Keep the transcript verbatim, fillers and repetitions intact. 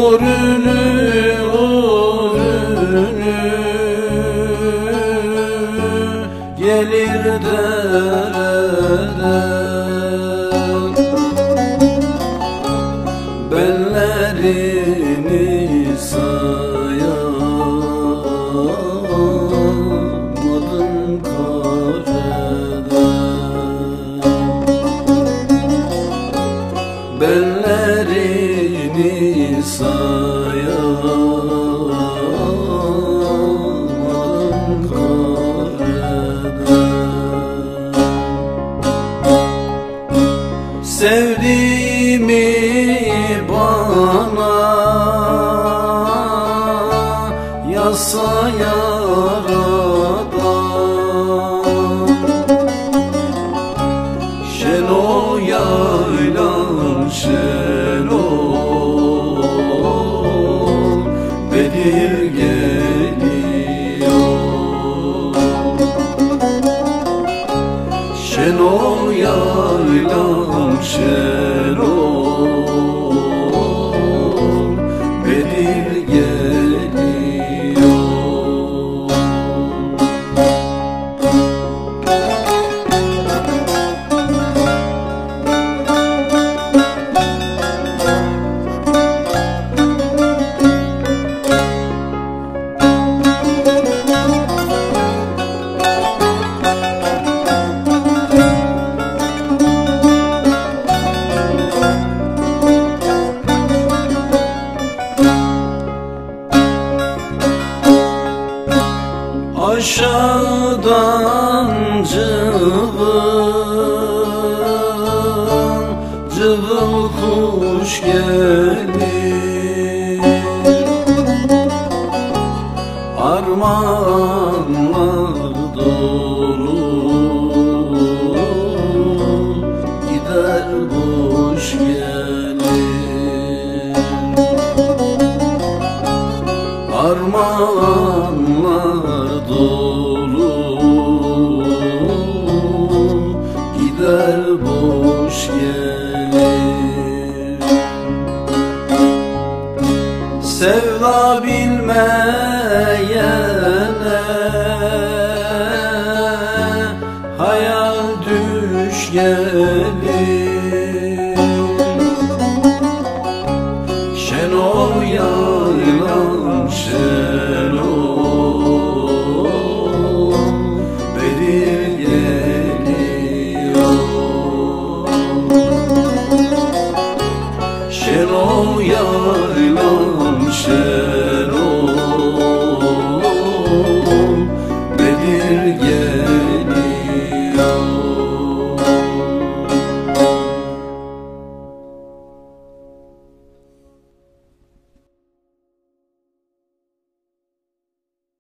Uğrunu uğrunu gelir dereden, benlerini sayamadım kareden, benlerini sayamadım kareden. Sevdiğimi bana yazsa yaradan, şen o yaylan şen o Bedir geliyor, şen o yaylan şen o Bedir geliyor. Aşağıdan cıvıl cıvıl kuş gelir, armağanlar dolu gider boş gelir, armağanlar dolu gider boş gelir. Sevda bilmeyene hayal düş gelir,